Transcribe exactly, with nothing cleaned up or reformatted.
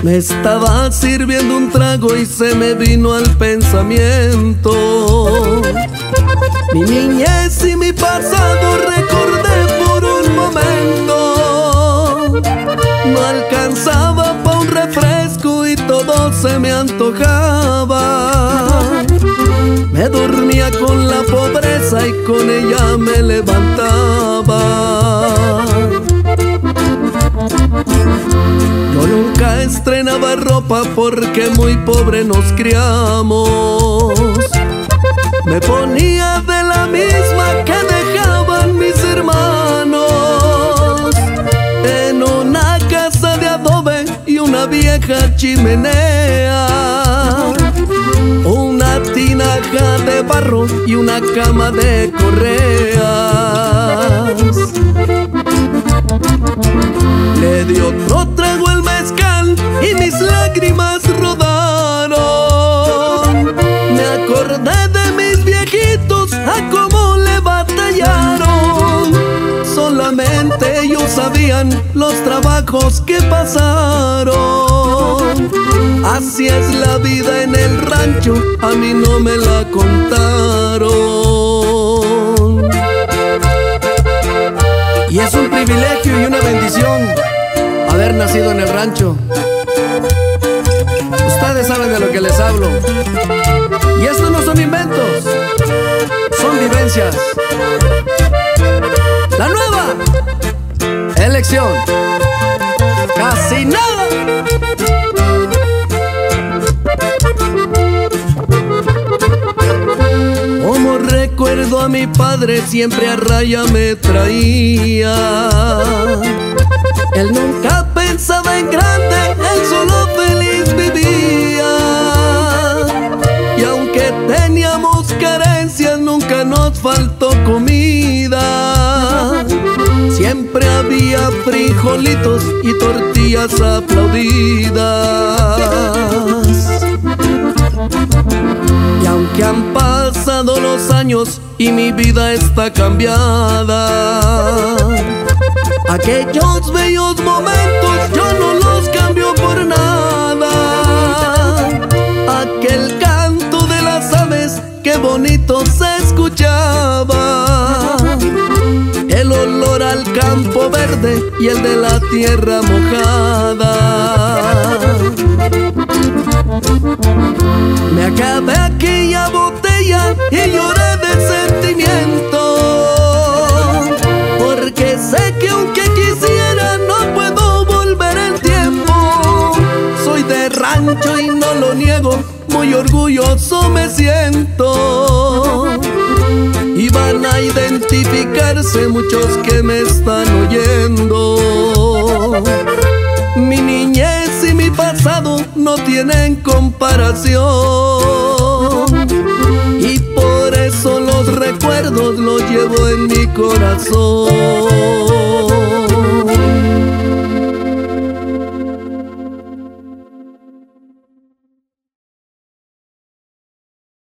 Me estaba sirviendo un trago y se me vino al pensamiento mi niñez y mi pasado, recordé por un momento. No alcanzaba pa' un refresco y todo se me antojaba. Me dormía con la pobreza y con ella me levantaba. Yo nunca estrenaba ropa porque muy pobre nos criamos. Me ponía de la misma que dejaban mis hermanos, en una casa de adobe y una vieja chimenea, una tinaja de barro y una cama de correas. Le di otro trago el mezcal y mis lágrimas rodaron. Me acordé de mis viejitos, a cómo le batallaron. Solamente ellos sabían los trabajos que pasaron. Así es la vida en el rancho, a mí no me la contaron. Y es un privilegio y una bendición haber nacido en el rancho. Ustedes saben de lo que les hablo. Y estos no son inventos, son vivencias. La nueva elección, casi nada. Como recuerdo a mi padre, siempre a raya me traía. Él nunca pensaba en grande, él solo feliz vivía. Y aunque teníamos carencias, nunca nos faltó comida. Siempre había frijolitos y tortillas aplaudidas. Y aunque han pasado los años y mi vida está cambiada, aquellos bellos momentos yo no los cambio por nada. Aquel canto de las aves, qué bonito se escuchaba. El olor al campo verde y el de la tierra mojada. Me acabé aquella botella y lloré de sentimiento, porque sé que aunque quisiera no puedo volver el tiempo. Soy de rancho y no lo niego, muy orgulloso me siento. Y van a identificarse muchos que me están oyendo. Mi niñez y mi pasado no tienen comparación, y por eso los recuerdos los llevo en mi corazón.